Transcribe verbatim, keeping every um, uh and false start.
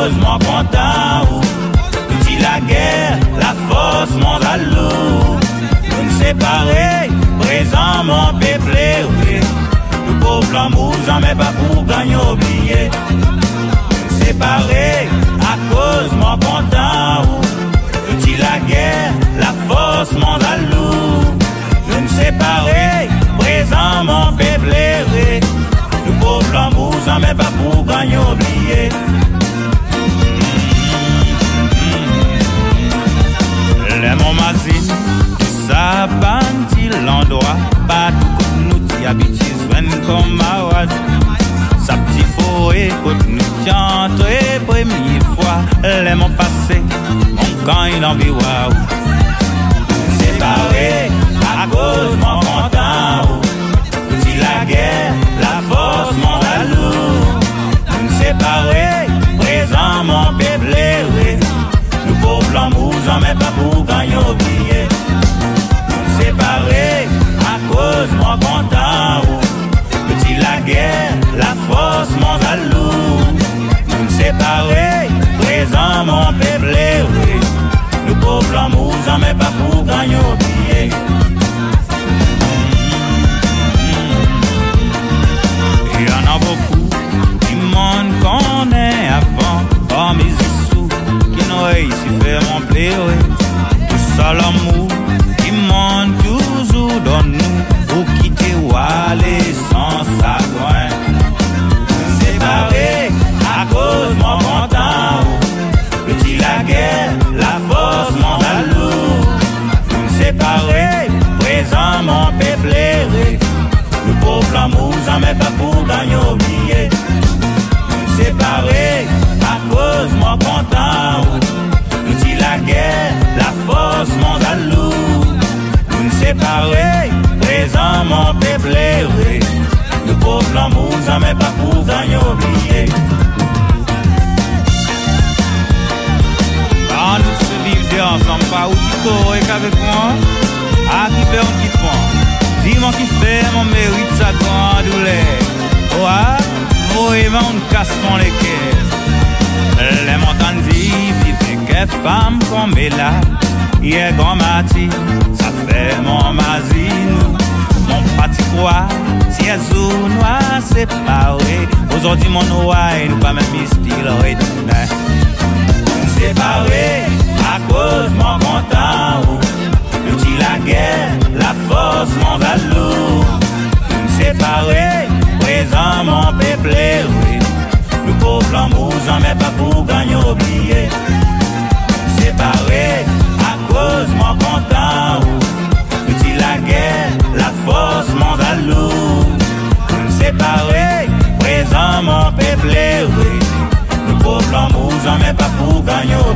cause mon content, nous dit la guerre, la force mondiale, nous nous séparer, présent mon peuple, oui. Nous pauvres l'amour, jamais pas pour gagner, oublier. Nous séparer, à cause mon content, nous dit la guerre, la force mondiale, nous nous séparer, présent mon peuple, oui. Nous pauvres l'amour, jamais pas pour gagner, oublier. Les mon mazine, ça bâtit l'endroit, pas tout nous t'y habitués, comme ma sa petit forêt, côté nous chante, et première fois, les mon passé, mon camp il en vit waouh. Séparés, à cause mon content, nous dit la guerre, la force mon valou. Nous séparés, présent mon peuple, oui. Nous pauvres l'amour, jamais pas pour gagner, oublier. Nous séparés, à cause mon content, nous dit la guerre, la force mon valou. Nous séparés, présent mon peuple, oui. Nous pauvres l'amour, jamais pas pour gagner, oublier. Il y en a beaucoup qui m'ont qu'on est avant, par mes sous, qui n'ont réussi à faire mon plaisir. Tout ça l'amour, qui m'ont toujours dans nous, pour quitter ou aller sans sagouin. Nous séparer, à cause mon content, petit la guerre, la force mon valou. Nous séparer, présent mon peuple, nous pauvres l'amour, jamais pas pour gagner, oublier. Nous séparer, à cause mon content, nous dit la guerre, la force mon valou. Nous séparer, présent mon peuple, oui. Nous pauvres l'amour, jamais pas pour gagner, oublier. Quand nous se vivons ensemble, pas où tu cours avec moi, à qui fait un petit point. Dis-moi qui fait mon mérite sa grande douleur. Oh, oui, mais on casse mon l'équerre. Les montagnes vives, vivent que femme comme elle là. Hier, grand mati, ça fait mon mazine. Mon petit quoi, si elle zou noir séparé. Aujourd'hui, mon noir, nous pas même style retourné. Séparé, à cause mon content. Nous dit la guerre, la force mon valou. Nous séparés, présent mon peuple, oui. Nous pauvres l'amour, jamais pas pour gagner, oublier. Séparés, à cause mon content. Nous dit la guerre, la force mon valou. Nous séparés, présent mon peuple, oui. Nous pauvres l'amour, jamais pas pour gagner,